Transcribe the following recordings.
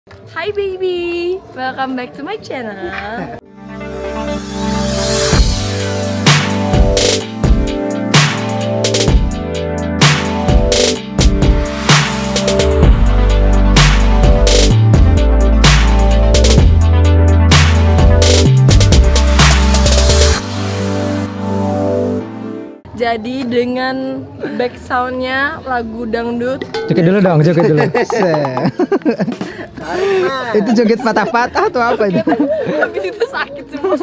Hi baby, welcome back to my channel. Jadi dengan back soundnya lagu dangdut. Joget dulu dong, joget dulu. Itu joget patah-patah atau apa itu? Habis itu sakit semua.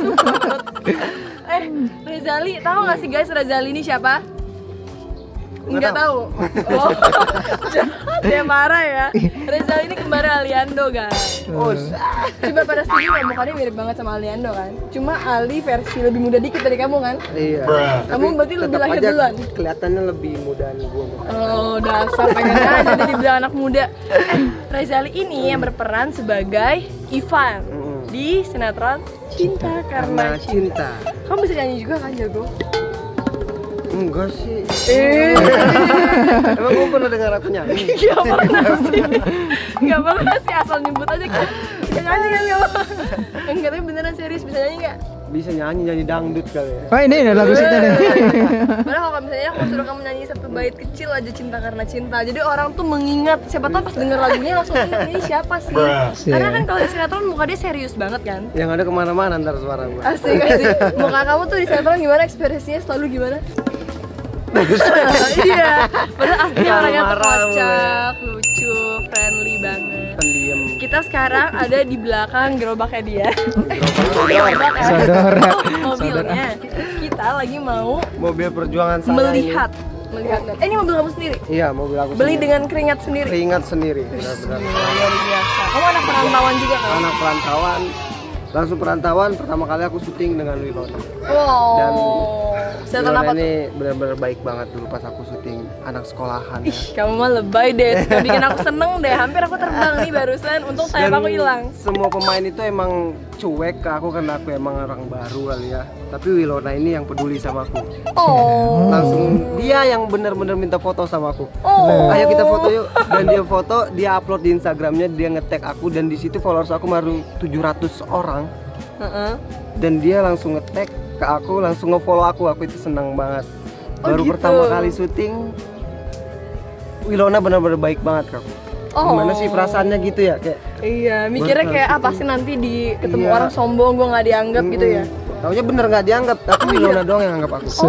Rezali, tahu nggak sih guys Rezali ini siapa? Nggak tahu. Oh, dia marah ya. Rezali ini kembar Aliando guys. Oh, Coba pada setuju nggak, mukanya mirip banget sama Aliando kan? Cuma Ali versi lebih muda dikit dari kamu kan? iya. Kamu berarti lebih Tetap lahir aja duluan. Kelihatannya lebih mudaan gue. Oh, dasar pengen aja jadi bilang anak muda. Rezali ini yang berperan sebagai Ivan di sinetron Cinta Karena Cinta. Kamu bisa nyanyi juga kan, jago? Enggak sih. Emang gue pernah dengar aku nyanyi? Gak pernah sih. Gak pernah sih, asal nyebut aja kan. Bisa nyanyi kan gak? Enggak, tapi beneran serius, bisa nyanyi gak? Bisa nyanyi dangdut kali ya. Oh ini lagu kita nih. Padahal kalau misalnya aku suruh kamu nyanyi satu bait kecil aja Cinta Karena Cinta, jadi orang tuh mengingat, siapa tahu pas denger lagunya langsung ingat ini siapa sih. Karena kan kalau di sinetron muka dia serius banget kan. Yang ada kemana-mana ntar suara gue. Asik. Muka kamu tuh di sinetron gimana, ekspresinya selalu gimana? Iya, padahal aslinya orangnya tuh kocak, lucu, friendly banget. Pendiam. Kita sekarang ada di belakang gerobaknya dia. Saudara. Mobilnya. Kita lagi mau Mobil perjuangan saya melihat. Ini mobil kamu sendiri? ini. Iya, mobil aku Beli sendiri. dengan keringat sendiri? Keringat sendiri. Benar-benar. Luar biasa. Kamu anak perantauan juga kan? Anak perantauan. Langsung perantauan, pertama kali aku syuting dengan Wilona. Wow. Dan Sinetron Wilona apa tuh? ini benar-benar baik banget dulu pas aku syuting anak sekolahan ya. Ih, kamu mah lebay deh. Suka bikin aku seneng deh. Hampir aku terbang nih barusan. Untung sayap Dan aku hilang. semua pemain itu emang cuek ke aku karena aku emang orang baru kali ya. Tapi Wilona ini yang peduli sama aku. Oh. Langsung dia yang benar-benar minta foto sama aku. Oh. Ayo kita foto yuk. Dan dia foto, dia upload di Instagramnya, dia nge-tag aku dan di situ followers aku baru 700 orang. Dan dia langsung nge-tag ke aku, langsung nge-follow aku itu senang banget. Oh, Baru gitu. pertama kali syuting, Wilona benar-benar baik banget kak. Oh. Gimana sih perasaannya gitu ya kayak? Iya, mikirnya kayak apa sih nanti ketemu Iya. orang sombong, gue nggak dianggap gitu ya. Taunya bener nggak dianggap, tapi Wilona doang yang anggap aku.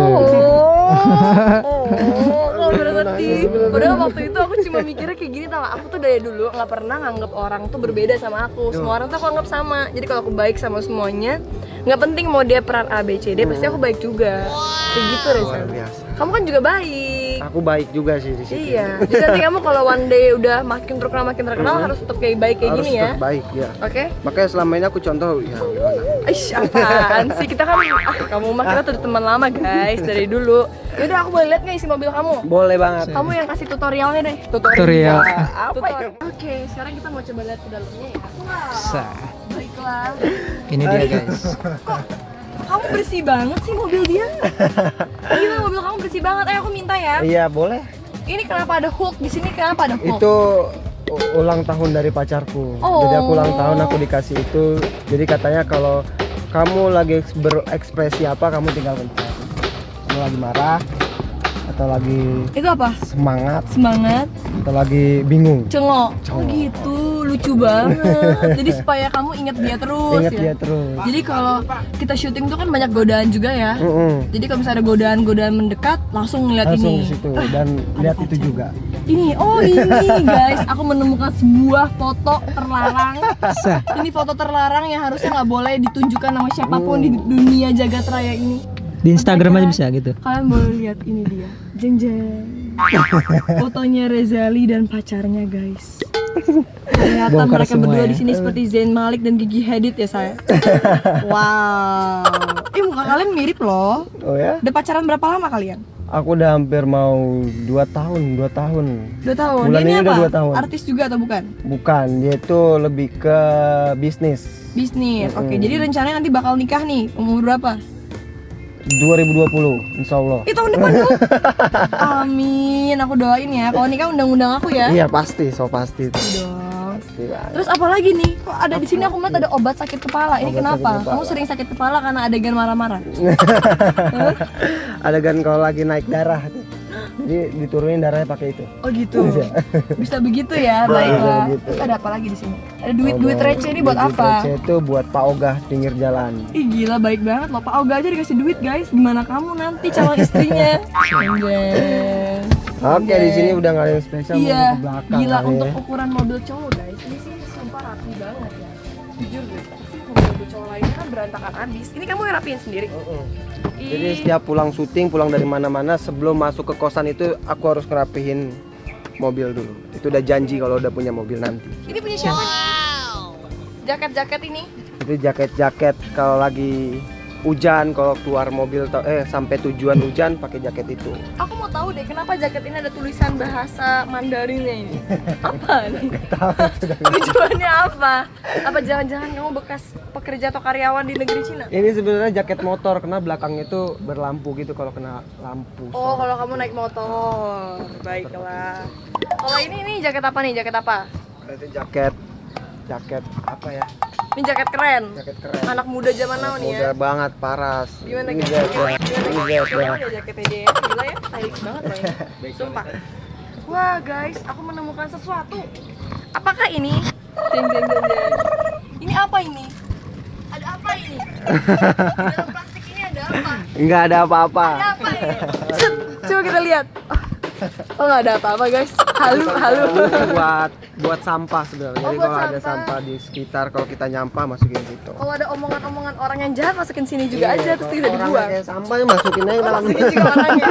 Oh, berarti. Padahal waktu itu aku cuma mikirnya kayak gini, tau gak? Aku tuh dari dulu nggak pernah nganggap orang tuh berbeda sama aku. Semua orang tuh aku anggap sama. Jadi kalau aku baik sama semuanya, nggak penting mau dia peran A, B, C, D, pasti aku baik juga. Kayak gitu Reza. Luar biasa. Kamu kan juga baik. Aku baik juga sih di situ. Iya. Jadi nanti kamu kalau one day udah makin terkenal harus tetap kayak baik kayak Harus gini ya. tetap baik ya. Oke? Makanya selama ini aku contoh ya Wilona. Ish, apaan sih? Kita kan, kamu mah kita tuh teman lama guys, dari dulu. Yaudah, aku boleh lihat nggak isi mobil kamu? Boleh banget. Kamu yang kasih tutorialnya deh. Tutorial. Apa ya? Oke, sekarang kita mau coba lihat ke dalamnya ya. Sah. Baiklah. Ini dia guys. Kok kamu bersih banget sih mobil dia? Gila, mobil kamu bersih banget. Ayo aku minta ya. Iya boleh. Ini kenapa ada Hulk di sini? Kenapa ada Hulk? Itu ulang tahun dari pacarku. Oh. Jadi aku ulang tahun aku dikasih itu. Jadi katanya kalau kamu lagi berekspresi apa kamu tinggal pencet. Kamu lagi marah atau lagi Itu apa? semangat Semangat. atau lagi bingung. Cengok. Oh Cengok. gitu, lucu banget. Jadi supaya kamu ingat dia terus Ingat ya. dia terus. Jadi kalau kita syuting tuh kan banyak godaan juga ya. Jadi kalau misalnya ada godaan-godaan mendekat, langsung ngeliat Langsung ini. ke situ dan lihat itu juga. Ini, oh ini guys, aku menemukan sebuah foto terlarang. Sah. Ini foto terlarang yang harusnya nggak boleh ditunjukkan sama siapapun di dunia jagat raya ini. Di Instagram aja bisa gitu. Kalian boleh lihat ini dia, jeng jeng. Fotonya Rezali dan pacarnya guys. Kelihatan Bongkar mereka semua berdua ya. di sini seperti Zayn Malik dan Gigi Hadid ya saya. Wow. Muka kalian mirip loh. Oh ya? Udah pacaran berapa lama kalian? Aku udah hampir mau 2 tahun. 2 tahun. Bulan Dia ini ini apa? udah 2 tahun. Artis juga atau bukan? Bukan, dia itu lebih ke bisnis. Bisnis. Oke, jadi rencananya nanti bakal nikah nih. Umur berapa? 2020, insya Allah. Itu tahun depan tuh. Amin. Aku doain ya. Kalau nikah undang-undang aku ya. Iya pasti, so pasti itu. Dong. Tidak. Terus apa lagi nih? Kok ada di sini aku melihat ada obat sakit kepala. Ini Obat kenapa? sakit kepala. Kamu sering sakit kepala karena adegan marah-marah. Adegan kalau lagi naik darah tuh. Jadi diturunin darahnya pakai itu. Oh gitu. Bisa begitu ya, baiklah. begitu. Terus ada apa lagi di sini? Ada duit receh ini buat Duit apa? receh itu buat Pak Ogah pinggir jalan. Ih gila baik banget loh, Pak Oga aja dikasih duit guys. Gimana kamu nanti calon istrinya? Anjay. Oke, di sini udah nggak ada yang spesial, mau Iya, ke belakang gila kali untuk ya. ukuran mobil cowok guys. Ini sih sumpah rapi banget ya. Jujur deh, pasti mobil cowok lainnya kan berantakan abis. Ini kamu yang rapiin sendiri? Jadi Ih, setiap pulang syuting, pulang dari mana-mana, sebelum masuk ke kosan itu aku harus ngerapihin mobil dulu. Itu udah janji kalau udah punya mobil nanti. ini punya siapa nih? Jaket-jaket ini? Itu jaket-jaket kalau lagi hujan, kalau keluar mobil sampai tujuan hujan pakai jaket itu. Aku mau tahu deh kenapa jaket ini ada tulisan bahasa Mandarinnya ini. Apa nih? Tujuannya apa? Apa jangan-jangan kamu bekas pekerja atau karyawan di negeri Cina? Ini sebenarnya jaket motor karena belakangnya itu berlampu gitu kalau kena lampu. Oh, kalau kamu naik motor. Baiklah. Kalau ini jaket apa nih? Jaket apa? Itu jaket apa ya? Ini jaket keren. Jaket keren. Anak muda zaman now nih ya. Udah banget paras. Gimana Ini guys? jaket. Gimana Ini guys? jaket. Gimana ya jaketnya dia ya? Gila ya, stylish banget loh ya. Sumpah. Wah guys, aku menemukan sesuatu. Apakah ini? Jeng jeng jeng jeng. Ini apa ini? Ada apa ini? Di dalam plastik ini ada apa? Enggak ada apa-apa. Ada apa ini? Set, coba kita lihat. Oh nggak ada apa-apa guys. Halu. Ini buat sampah sebenarnya. Oh, Jadi buat kalau ada sampah. sampah di sekitar, kalau kita nyampah masukin situ. Kalau ada omongan-omongan orang yang jahat masukin sini juga aja terus tidak Orang dibuang. kayak sampah masukin aja dalam. Masukin juga orangnya.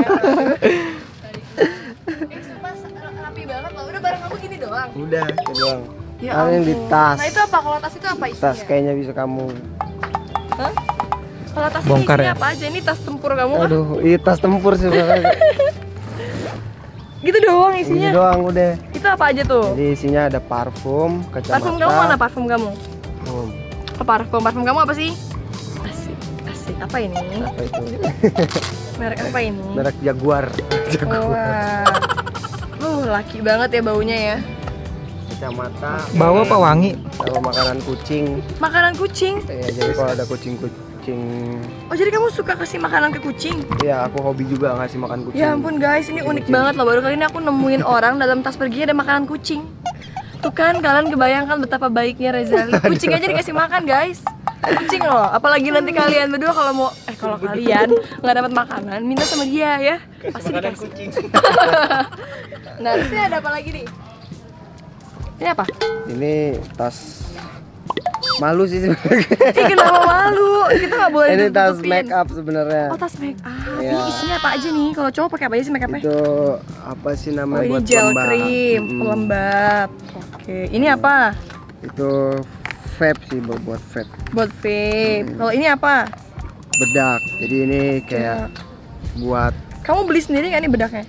Sumpah rapi banget loh. Udah barang kamu gini doang. Udah, itu doang. Ya Ada yang di ampun. tas. Nah itu apa? Kalau tas itu apa isinya? Tas kayaknya bisa kamu. Hah? Kalau tas Bongkar ini isinya ya? apa aja? Ini tas tempur kamu kah? Aduh, ini tas tempur sih sebenarnya. Gitu doang Ini isinya. doang udah. Itu apa aja tuh? Jadi isinya ada parfum, kacamata. Parfum kamu mana parfum kamu? Parfum. Oh, parfum kamu apa sih? Asik. Apa ini? Apa itu? Merek apa ini? Merek Jaguar. Wah. Laki banget ya baunya ya. Kacamata. Bau apa wangi? Sama makanan kucing. Makanan kucing. Ya, jadi kalau ada kucing. Oh, jadi kamu suka kasih makanan ke kucing? Iya, aku hobi juga ngasih makan kucing. Ya ampun guys, ini unik banget loh. Baru kali ini aku nemuin orang dalam tas pergi ada makanan kucing. Tuh kan, kalian kebayangkan betapa baiknya Rezali. Kucing aja dikasih makan guys. Kucing loh, apalagi nanti kalian berdua kalau kalian nggak dapat makanan, minta sama dia ya. Pasti dikasih. Nah, terus ini ada apa lagi nih? Ini apa? Ini tas malu sih sebenarnya. Ih, kenapa malu? Kita nggak boleh Ini tas ditutupin. make up sebenarnya. Oh, tas make up. Iya. Ini isinya apa aja nih? Kalau cowok pakai apa aja sih make upnya? Itu apa sih Oh, namanya ini buat gel pelembab. krim, pelembab. Oke, ini apa? Itu vape sih buat vape. Buat vape. Kalau ini apa? Bedak. Jadi ini kayak buat Kamu beli sendiri nggak nih bedaknya?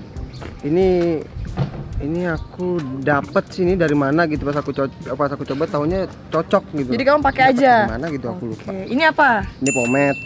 ini aku dapet sini dari mana gitu pas aku coba tahunya cocok gitu. Jadi kamu pakai aja. Mana gitu aku lupa. Oke, ini apa? Ini pomade,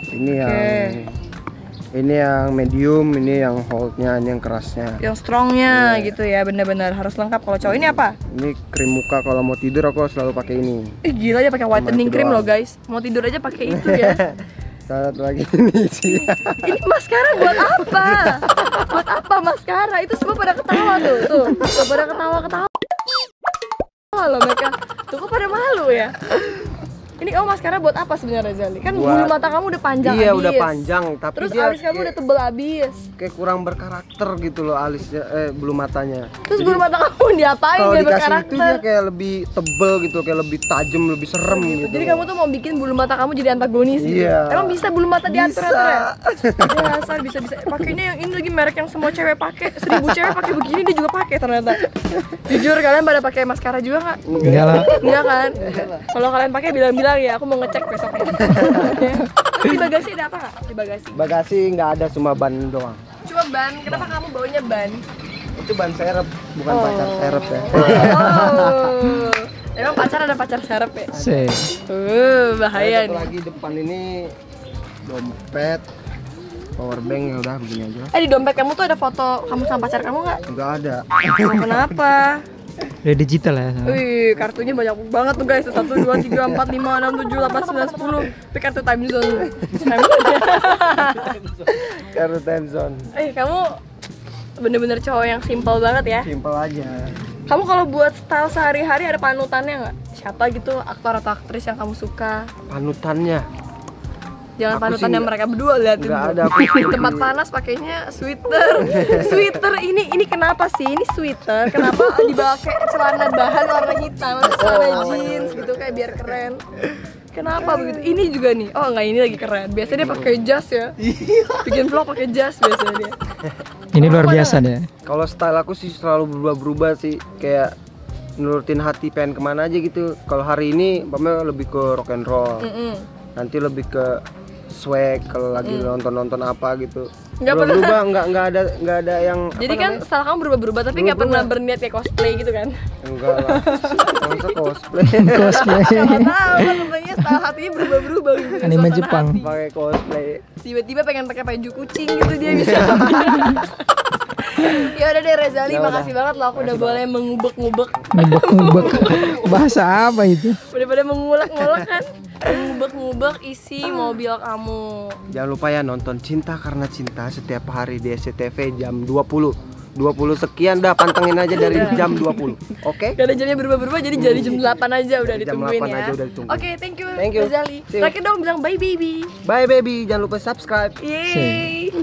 ini yang medium, ini yang holdnya, ini yang kerasnya. Yang strongnya Iya. gitu ya, benar-benar harus lengkap. Kalau cowok ini apa? Ini krim muka kalau mau tidur aku selalu pakai ini. Ih gila ya pakai whitening itu cream doang. loh guys. Mau tidur aja pakai itu ya. Satu lagi ini sih. Ini maskara buat apa? Buat apa maskara? Itu semua pada ketawa tuh. Tuh pada ketawa-ketawa. Loh mereka. Tuh kok pada malu ya? Ini maskara buat apa sebenarnya Zali? Kan bulu mata kamu udah panjang Iya, abis. udah panjang, tapi Terus dia alis kamu udah tebel abis. kayak kurang berkarakter gitu loh alisnya, bulu matanya. Terus bulu mata kamu diapain Kalau biar dikasih itu berkarakter? dia kayak lebih tebel gitu, kayak lebih tajam, lebih serem gitu. Jadi kamu tuh mau bikin bulu mata kamu jadi antagonis gitu? Iya. Emang bisa bulu mata diatur Bisa. ya? Dasar bisa. Pakainya yang ini lagi merek yang semua cewek pakai. 1000 cewek pakai begini dia juga pakai ternyata. Jujur kalian pada pakai maskara juga nggak? Enggak lah. Enggak kan? Kalau kalian pakai bilang-bilang ya, aku mau ngecek besoknya. Terus di bagasi ada apa nggak? Di bagasi? Bagasi nggak ada, cuma ban doang. Cuma ban. Kenapa kamu baunya ban? Itu ban serep, bukan pacar serep ya. Oh. Emang pacar ada pacar serep ya? Sih. Bahaya Satu nih. lagi depan ini dompet, power bank, ya udah begini aja. Di dompet kamu tuh ada foto kamu sama pacar kamu nggak? Nggak ada. Kenapa? Udah digital ya. Wih, kartunya banyak banget tuh guys. 1, 2, 3, 4, 5, 6, 7, 8, 9, 10. Tapi kartu time zone. Kartu time zone. Kamu bener-bener cowok yang simple banget ya. Simpel aja. Kamu kalau buat style sehari-hari ada panutannya nggak? Siapa gitu aktor atau aktris yang kamu suka? Panutannya. Jangan Aku panutannya sih mereka berdua, liatin nggak tuh. ada, aku Di tempat panas pakainya sweater. Sweater ini kenapa sih? Ini sweater. Kenapa dibawa kayak celana bahan warna hitam, celana jeans gitu kayak biar keren. Kenapa begitu? Ini juga nih. Oh enggak, ini lagi keren. Biasanya dia pakai jas ya. Bikin vlog pakai jas biasanya dia. Ini luar biasa deh. Kalau style aku sih selalu berubah-berubah sih, kayak nurutin hati pengen kemana aja gitu. Kalau hari ini umpamanya lebih ke rock and roll, nanti lebih ke swag kalau lagi nonton apa gitu. Nggak pernah. Berubah, nggak ada yang Jadi kan style kamu berubah-berubah tapi nggak pernah berniat kayak cosplay gitu kan? enggak lah. Masa cosplay. Cosplay. Nggak tahu kan tentunya style hatinya berubah-berubah gitu. Anime suasana Jepang. hati. Pakai cosplay. Tiba-tiba pengen pakai baju kucing gitu dia bisa. Ya udah deh Rezali, Ya makasih banget loh aku udah boleh mengubek-ngubek. Ngubek-ngubek. Bahasa apa itu? Udah pada mengulek-ngulek kan? Mengubek-ngubek isi mobil kamu. Jangan lupa ya nonton Cinta Karena Cinta setiap hari di SCTV jam 20 sekian, dah pantengin aja dari jam 20. Oke? Gak ada jamnya berubah-berubah jadi jadi jam 8 aja udah Jam ditungguin 8 ya. aja udah ditungguin. Oke, thank you Thank you. Rezali. See you. Terakhir dong bilang bye baby. Bye baby, jangan lupa subscribe. Yeay.